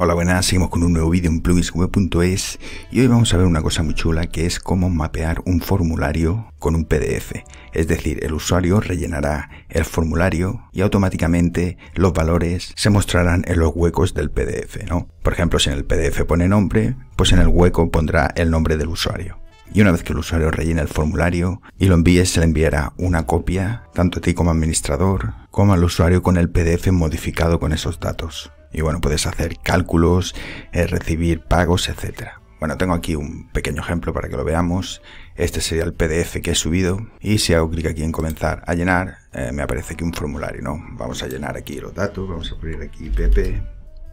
Hola, buenas, seguimos con un nuevo vídeo en pluginsweb.es y hoy vamos a ver una cosa muy chula que es cómo mapear un formulario con un PDF. Es decir, el usuario rellenará el formulario y automáticamente los valores se mostrarán en los huecos del PDF, ¿no? Por ejemplo, si en el PDF pone nombre, pues en el hueco pondrá el nombre del usuario. Y una vez que el usuario rellene el formulario y lo envíe, se le enviará una copia, tanto a ti como administrador, como al usuario con el PDF modificado con esos datos. Y bueno, puedes hacer cálculos, recibir pagos, etc. Bueno, tengo aquí un pequeño ejemplo para que lo veamos. Este sería el PDF que he subido. Y si hago clic aquí en comenzar a llenar, me aparece aquí un formulario, ¿no? Vamos a llenar aquí los datos. Vamos a poner aquí Pepe.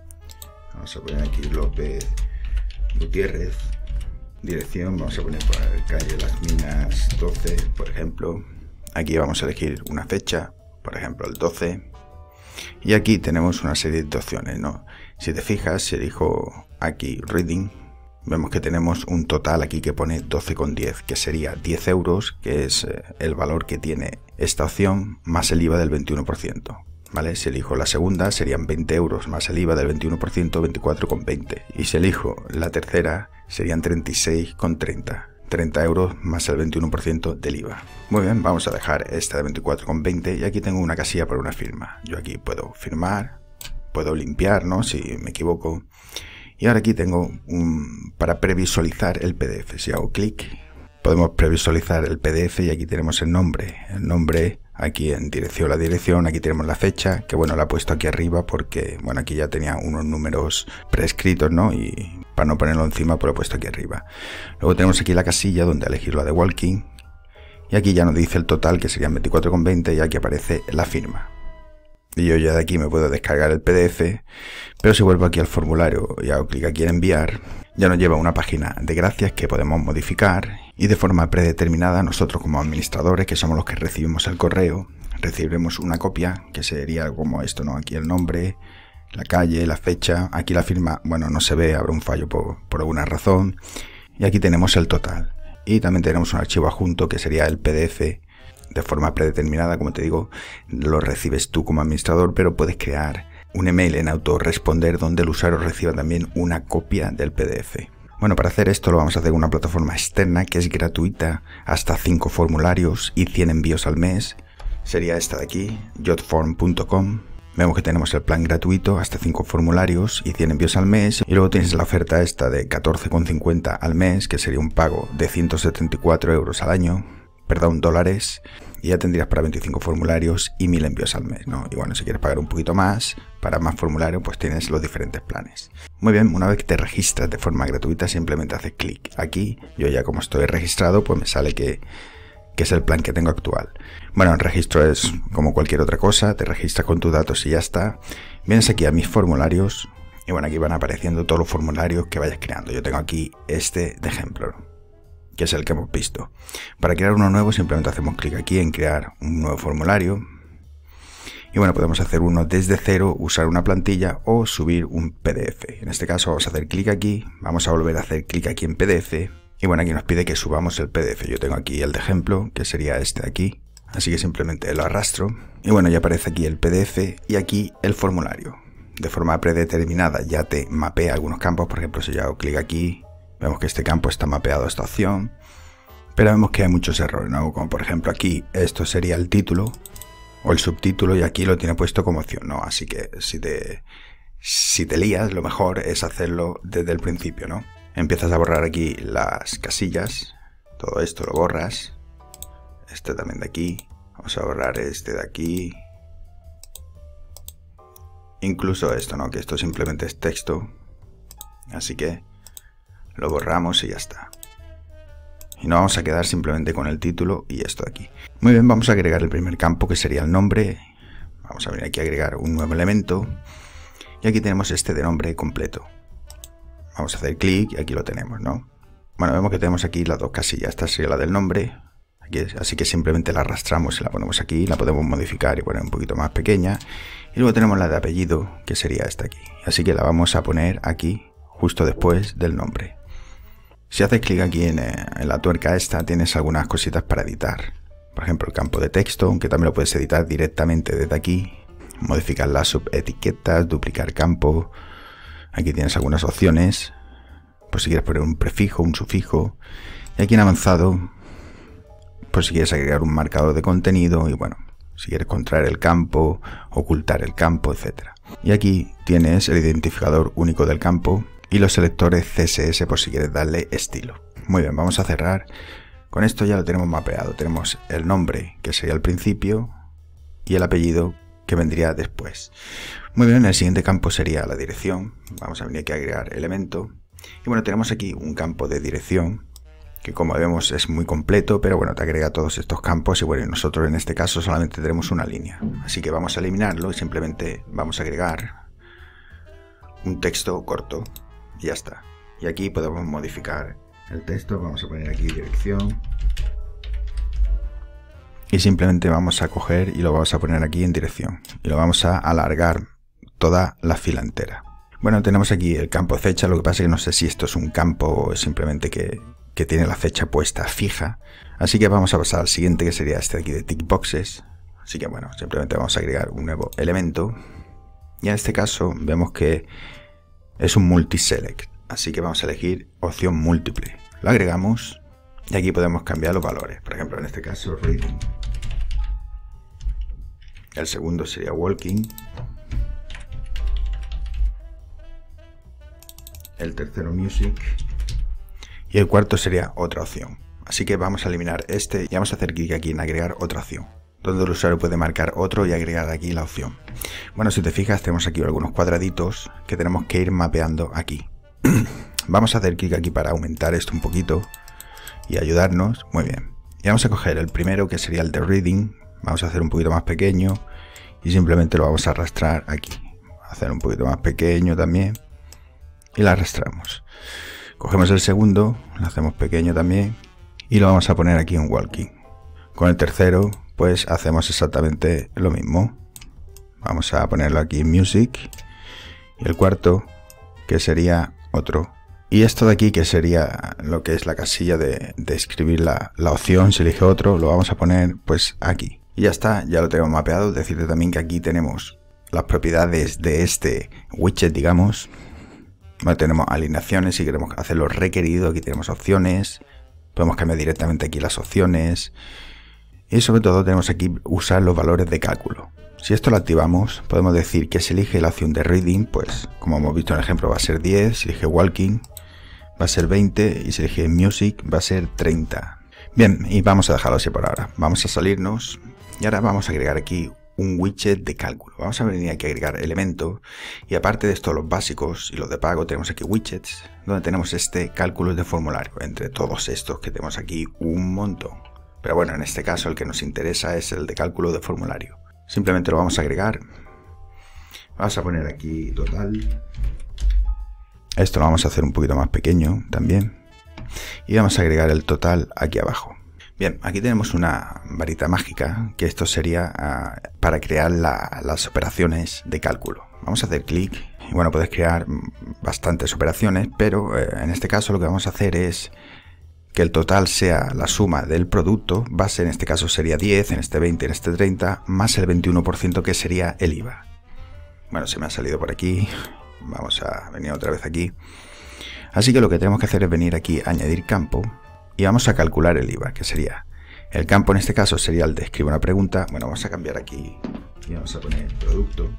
Vamos a poner aquí López Gutiérrez. Dirección, vamos a poner por calle Las Minas 12, por ejemplo. Aquí vamos a elegir una fecha, por ejemplo el 12. Y aquí tenemos una serie de opciones, ¿no? Si te fijas, si elijo aquí Reading, vemos que tenemos un total aquí que pone 12,10, que sería 10 euros, que es el valor que tiene esta opción, más el IVA del 21%. ¿Vale? Si elijo la segunda, serían 20 euros más el IVA del 21%, 24,20. Y si elijo la tercera, serían 36,30. 30 euros más el 21% del IVA. Muy bien, vamos a dejar esta de 24,20 y aquí tengo una casilla para una firma. Yo aquí puedo firmar, puedo limpiar, ¿no? Si me equivoco. Y ahora aquí tengo para previsualizar el PDF. Si hago clic, podemos previsualizar el PDF y aquí tenemos el nombre. El nombre aquí en dirección, la dirección, aquí tenemos la fecha, que bueno, la he puesto aquí arriba porque, bueno, aquí ya tenía unos números prescritos, ¿no? Y para no ponerlo encima, pues lo he puesto aquí arriba. Luego tenemos aquí la casilla donde elegir la de Walking. Y aquí ya nos dice el total, que serían 24,20, y aquí aparece la firma. Y yo ya de aquí me puedo descargar el PDF, pero si vuelvo aquí al formulario y hago clic aquí en enviar, ya nos lleva a una página de gracias que podemos modificar y de forma predeterminada nosotros como administradores, que somos los que recibimos el correo, recibiremos una copia que sería como esto, ¿no? Aquí el nombre, la calle, la fecha, aquí la firma, bueno, no se ve, habrá un fallo por alguna razón, y aquí tenemos el total. Y también tenemos un archivo adjunto que sería el PDF de forma predeterminada, como te digo, lo recibes tú como administrador, pero puedes crear un email en autorresponder donde el usuario reciba también una copia del PDF. Bueno, para hacer esto lo vamos a hacer en una plataforma externa que es gratuita, hasta 5 formularios y 100 envíos al mes. Sería esta de aquí, jotform.com. Vemos que tenemos el plan gratuito, hasta 5 formularios y 100 envíos al mes. Y luego tienes la oferta esta de 14,50 al mes, que sería un pago de 174 euros al año. Perdón, dólares, y ya tendrías para 25 formularios y 1000 envíos al mes, ¿no? Y bueno, si quieres pagar un poquito más, para más formularios, pues tienes los diferentes planes. Muy bien, una vez que te registras de forma gratuita, simplemente haces clic aquí. Yo ya como estoy registrado, pues me sale que es el plan que tengo actual. Bueno, el registro es como cualquier otra cosa, te registras con tus datos y ya está. Vienes aquí a mis formularios, y bueno, aquí van apareciendo todos los formularios que vayas creando. Yo tengo aquí este de ejemplo, que es el que hemos visto. Para crear uno nuevo simplemente hacemos clic aquí en crear un nuevo formulario. Y bueno, podemos hacer uno desde cero, usar una plantilla o subir un PDF. En este caso vamos a hacer clic aquí, vamos a volver a hacer clic aquí en PDF. Y bueno, aquí nos pide que subamos el PDF. Yo tengo aquí el de ejemplo, que sería este de aquí. Así que simplemente lo arrastro. Y bueno, ya aparece aquí el PDF y aquí el formulario. De forma predeterminada ya te mapea algunos campos. Por ejemplo, si yo hago clic aquí, vemos que este campo está mapeado a esta opción, pero vemos que hay muchos errores, ¿no? Como por ejemplo aquí, esto sería el título o el subtítulo y aquí lo tiene puesto como opción, ¿no? Así que si te lías, lo mejor es hacerlo desde el principio, ¿no? Empiezas a borrar aquí las casillas, todo esto lo borras, este también de aquí, vamos a borrar este de aquí, incluso esto, ¿no? Que esto simplemente es texto, así que lo borramos y ya está. Y nos vamos a quedar simplemente con el título y esto de aquí. Muy bien, vamos a agregar el primer campo que sería el nombre. Vamos a venir aquí a agregar un nuevo elemento. Y aquí tenemos este de nombre completo. Vamos a hacer clic y aquí lo tenemos, ¿no? Bueno, vemos que tenemos aquí las dos casillas. Esta sería la del nombre. Aquí, así que simplemente la arrastramos y la ponemos aquí. La podemos modificar y poner un poquito más pequeña. Y luego tenemos la de apellido, que sería esta aquí. Así que la vamos a poner aquí, justo después del nombre. Si haces clic aquí en la tuerca esta, tienes algunas cositas para editar. Por ejemplo, el campo de texto, aunque también lo puedes editar directamente desde aquí. Modificar las subetiquetas, duplicar campo, Aquí tienes algunas opciones, pues si quieres poner un prefijo, un sufijo. Y aquí en avanzado, pues si quieres agregar un marcador de contenido y bueno, si quieres contraer el campo, ocultar el campo, etc. Y aquí tienes el identificador único del campo y los selectores CSS por si quieres darle estilo. Muy bien, vamos a cerrar. Con esto ya lo tenemos mapeado. Tenemos el nombre, que sería el principio, y el apellido, que vendría después. Muy bien, el siguiente campo sería la dirección. Vamos a venir aquí a agregar elemento. Y bueno, tenemos aquí un campo de dirección, que como vemos es muy completo, pero bueno, te agrega todos estos campos y bueno, nosotros en este caso solamente tenemos una línea. Así que vamos a eliminarlo y simplemente vamos a agregar un texto corto y ya está. Y aquí podemos modificar el texto, vamos a poner aquí dirección. Y simplemente vamos a coger y lo vamos a poner aquí en dirección. Y lo vamos a alargar toda la fila entera. Bueno, tenemos aquí el campo fecha, lo que pasa es que no sé si esto es un campo o simplemente que tiene la fecha puesta fija. Así que vamos a pasar al siguiente, que sería este de aquí de tickboxes. Así que bueno, simplemente vamos a agregar un nuevo elemento. Y en este caso vemos que es un multiselect. Así que vamos a elegir opción múltiple. Lo agregamos y aquí podemos cambiar los valores. Por ejemplo, en este caso reading. El segundo sería walking. El tercero music. Y el cuarto sería otra opción. Así que vamos a eliminar este y vamos a hacer clic aquí en agregar otra opción, donde el usuario puede marcar otro y agregar aquí la opción. Bueno, si te fijas, tenemos aquí algunos cuadraditos que tenemos que ir mapeando aquí. Vamos a hacer clic aquí para aumentar esto un poquito y ayudarnos. Muy bien. Y vamos a coger el primero, que sería el de reading. Vamos a hacer un poquito más pequeño y simplemente lo vamos a arrastrar aquí. Hacer un poquito más pequeño también y lo arrastramos. Cogemos el segundo, lo hacemos pequeño también y lo vamos a poner aquí en walking. Con el tercero, pues hacemos exactamente lo mismo. Vamos a ponerlo aquí en music. Y el cuarto, que sería otro. Y esto de aquí, que sería lo que es la casilla de escribir la opción, si elige otro, lo vamos a poner pues aquí. Y ya está, ya lo tenemos mapeado. Decirte también que aquí tenemos las propiedades de este widget, digamos. Bueno, tenemos alineaciones, si queremos hacer lo requerido, aquí tenemos opciones. Podemos cambiar directamente aquí las opciones. Y sobre todo tenemos aquí usar los valores de cálculo. Si esto lo activamos, podemos decir que si elige la opción de reading, pues como hemos visto en el ejemplo va a ser 10, si elige walking va a ser 20 y si elige music va a ser 30. Bien, y vamos a dejarlo así por ahora. Vamos a salirnos y ahora vamos a agregar aquí un widget de cálculo. Vamos a venir aquí a agregar elemento y aparte de esto los básicos y los de pago tenemos aquí widgets donde tenemos este cálculo de formulario. Entre todos estos que tenemos aquí un montón. Pero bueno, en este caso el que nos interesa es el de cálculo de formulario. Simplemente lo vamos a agregar. Vamos a poner aquí total. Esto lo vamos a hacer un poquito más pequeño también. Y vamos a agregar el total aquí abajo. Bien, aquí tenemos una varita mágica, que esto sería para crear las operaciones de cálculo. Vamos a hacer clic y bueno, puedes crear bastantes operaciones, pero en este caso lo que vamos a hacer es que el total sea la suma del producto, base en este caso sería 10, en este 20, en este 30, más el 21% que sería el IVA. Bueno, se me ha salido por aquí, vamos a venir otra vez aquí. Así que lo que tenemos que hacer es venir aquí a añadir campo y vamos a calcular el IVA, que sería, el campo en este caso sería el de escribe una pregunta. Bueno, vamos a cambiar aquí y vamos a poner producto.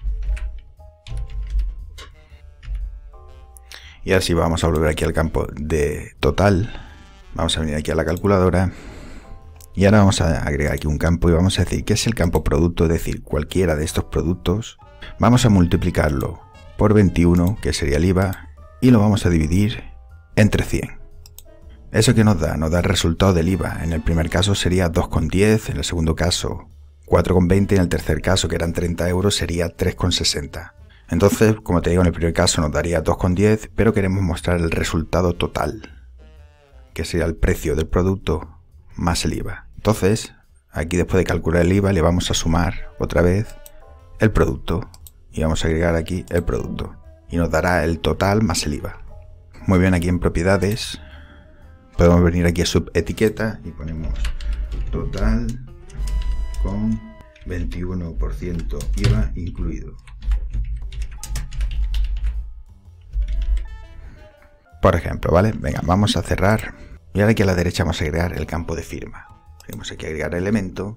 Y así vamos a volver aquí al campo de total. Vamos a venir aquí a la calculadora y ahora vamos a agregar aquí un campo y vamos a decir que es el campo producto, es decir, cualquiera de estos productos. Vamos a multiplicarlo por 21, que sería el IVA, y lo vamos a dividir entre 100. ¿Eso que nos da? Nos da el resultado del IVA. En el primer caso sería 2,10, en el segundo caso 4,20, en el tercer caso, que eran 30 euros, sería 3,60. Entonces, como te digo, en el primer caso nos daría 2,10, pero queremos mostrar el resultado total, que sería el precio del producto más el IVA. Entonces, aquí después de calcular el IVA, le vamos a sumar otra vez el producto y vamos a agregar aquí el producto y nos dará el total más el IVA. Muy bien, aquí en propiedades podemos venir aquí a subetiqueta y ponemos total con 21% IVA incluido. por ejemplo, ¿vale? Venga, vamos a cerrar. Y ahora aquí a la derecha vamos a agregar el campo de firma. Venimos aquí a agregar elemento.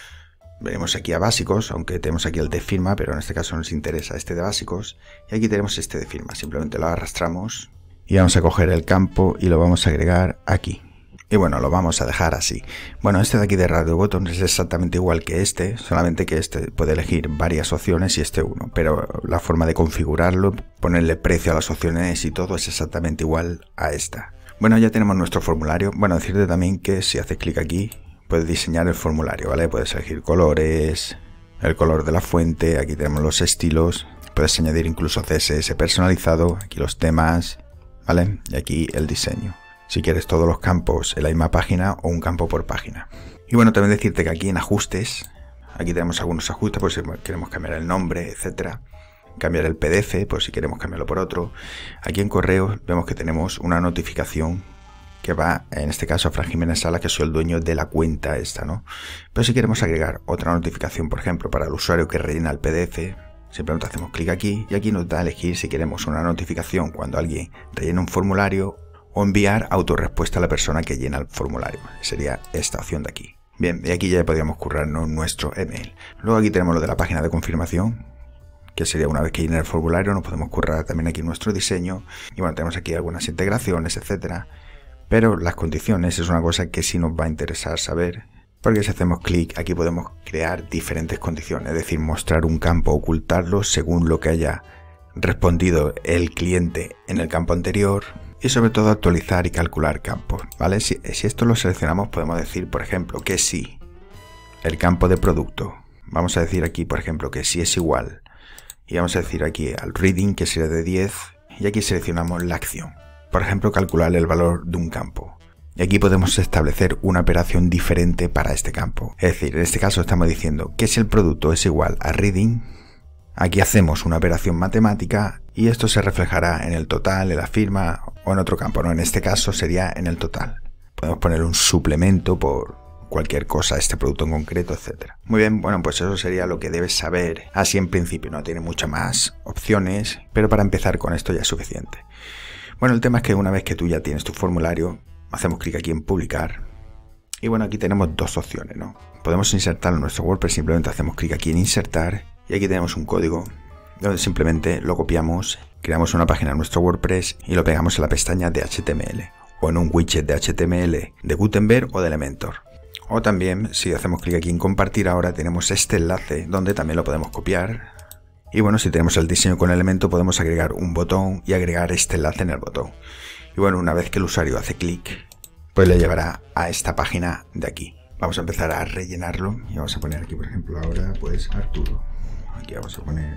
Venimos aquí a básicos, aunque tenemos aquí el de firma, pero en este caso nos interesa este de básicos. Y aquí tenemos este de firma, simplemente lo arrastramos y vamos a coger el campo y lo vamos a agregar aquí. Y bueno, lo vamos a dejar así. Bueno, este de aquí de Radio Button es exactamente igual que este, solamente que este puede elegir varias opciones y este uno. Pero la forma de configurarlo, ponerle precio a las opciones y todo es exactamente igual a esta. Bueno, ya tenemos nuestro formulario. Bueno, decirte también que si haces clic aquí, puedes diseñar el formulario, ¿vale? Puedes elegir colores, el color de la fuente, aquí tenemos los estilos, puedes añadir incluso CSS personalizado, aquí los temas, ¿vale? Y aquí el diseño. Si quieres todos los campos en la misma página o un campo por página. Y bueno, también decirte que aquí en ajustes, aquí tenemos algunos ajustes por si queremos cambiar el nombre, etcétera. Cambiar el PDF por si queremos cambiarlo por otro. Aquí en correos vemos que tenemos una notificación que va, en este caso, a Fran Jiménez Sala, que soy el dueño de la cuenta esta, ¿no? Pero si queremos agregar otra notificación, por ejemplo, para el usuario que rellena el PDF, simplemente hacemos clic aquí y aquí nos da a elegir si queremos una notificación cuando alguien rellena un formulario o enviar autorrespuesta a la persona que llena el formulario. Sería esta opción de aquí. Bien, y aquí ya podríamos currarnos nuestro email. Luego aquí tenemos lo de la página de confirmación, que sería una vez que llene el formulario, nos podemos currar también aquí nuestro diseño. Y bueno, tenemos aquí algunas integraciones, etcétera. Pero las condiciones es una cosa que sí nos va a interesar saber, porque si hacemos clic aquí podemos crear diferentes condiciones, es decir, mostrar un campo, ocultarlo según lo que haya respondido el cliente en el campo anterior y sobre todo actualizar y calcular campos, ¿vale? Si esto lo seleccionamos podemos decir, por ejemplo, que si el campo de producto, vamos a decir aquí, por ejemplo, que si es igual y vamos a decir aquí al reading que sería de 10 y aquí seleccionamos la acción. Por ejemplo, calcular el valor de un campo. Y aquí podemos establecer una operación diferente para este campo. Es decir, en este caso estamos diciendo que si el producto es igual a reading, aquí hacemos una operación matemática y esto se reflejará en el total, en la firma o en otro campo, ¿no? En este caso sería en el total. Podemos poner un suplemento por cualquier cosa, este producto en concreto, etcétera. Muy bien, bueno, pues eso sería lo que debes saber así en principio. No tiene muchas más opciones, pero para empezar con esto ya es suficiente. Bueno, el tema es que una vez que tú ya tienes tu formulario, hacemos clic aquí en publicar. Y bueno, aquí tenemos dos opciones, ¿no? Podemos insertarlo en nuestro WordPress, simplemente hacemos clic aquí en insertar. Y aquí tenemos un código donde simplemente lo copiamos, creamos una página en nuestro WordPress y lo pegamos en la pestaña de HTML. O en un widget de HTML de Gutenberg o de Elementor. O también, si hacemos clic aquí en compartir ahora, tenemos este enlace donde también lo podemos copiar. Y bueno, si tenemos el diseño con Elementor podemos agregar un botón y agregar este enlace en el botón. Y bueno, una vez que el usuario hace clic, pues le llevará a esta página de aquí. Vamos a empezar a rellenarlo y vamos a poner aquí, por ejemplo, ahora pues Arturo. Aquí vamos a poner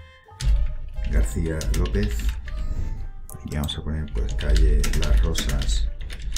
García López. Aquí vamos a poner pues calle Las Rosas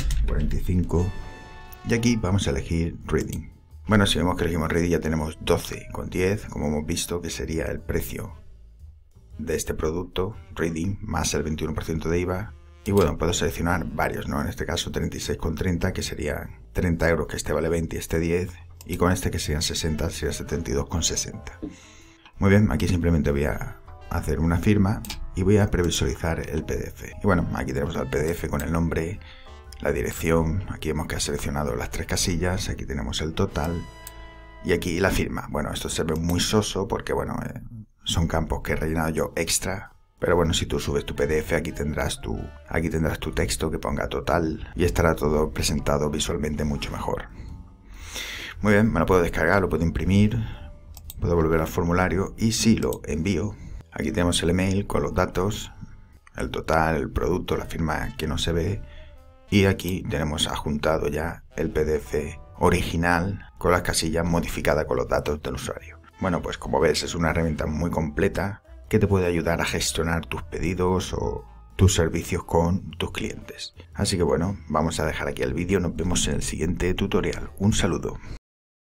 45. Y aquí vamos a elegir Reading. Bueno, si vemos que elegimos Reading ya tenemos 12,10, como hemos visto, que sería el precio de este producto, Reading, más el 21% de IVA. Y bueno, puedo seleccionar varios, ¿no? En este caso 36,30, que serían 30 euros, que este vale 20 y este 10. Y con este que serían 60, sería 72,60. Muy bien, aquí simplemente voy a hacer una firma y voy a previsualizar el PDF. Y bueno, aquí tenemos el PDF con el nombre, la dirección, aquí vemos que ha seleccionado las 3 casillas, aquí tenemos el total y aquí la firma. Bueno, esto se ve muy soso porque bueno, son campos que he rellenado yo extra, pero bueno, si tú subes tu PDF aquí tendrás tu texto que ponga total y estará todo presentado visualmente mucho mejor. Muy bien, me lo puedo descargar, lo puedo imprimir, puedo volver al formulario y si lo envío, aquí tenemos el email con los datos, el total, el producto, la firma que no se ve. Y aquí tenemos adjuntado ya el PDF original con las casillas modificadas con los datos del usuario. Bueno, pues como ves es una herramienta muy completa que te puede ayudar a gestionar tus pedidos o tus servicios con tus clientes. Así que bueno, vamos a dejar aquí el vídeo, nos vemos en el siguiente tutorial. Un saludo.